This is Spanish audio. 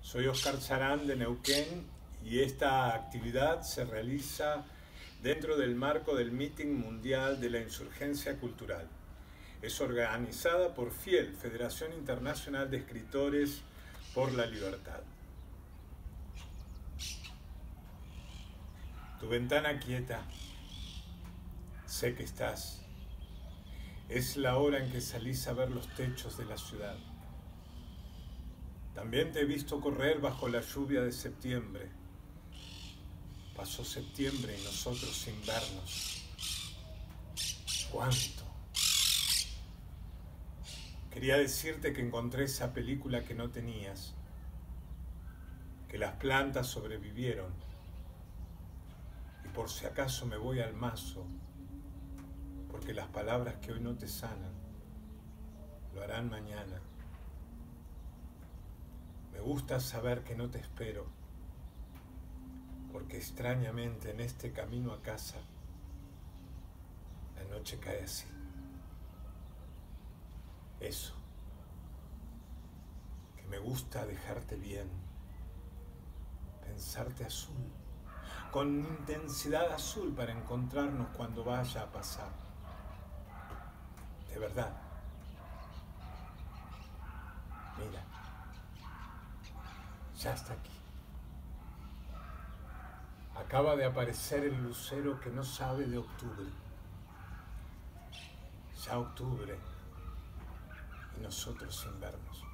Soy Oscar Charán de Neuquén y esta actividad se realiza dentro del marco del Meeting Mundial de la Insurgencia Cultural. Es organizada por FIEL, Federación Internacional de Escritores por la Libertad. Tu ventana quieta, sé que estás. Es la hora en que salís a ver los techos de la ciudad. También te he visto correr bajo la lluvia de septiembre. Pasó septiembre y nosotros sin vernos. ¿Cuánto? Quería decirte que encontré esa película que no tenías, que las plantas sobrevivieron, y por si acaso me voy al mazo, porque las palabras que hoy no te sanan, lo harán mañana. Me gusta saber que no te espero, porque extrañamente en este camino a casa, la noche cae así. Eso, que me gusta dejarte bien, pensarte azul, con intensidad azul para encontrarnos cuando vaya a pasar. De verdad. Mira, ya está aquí. Acaba de aparecer el lucero que no sabe de octubre. Ya octubre y nosotros sin vernos.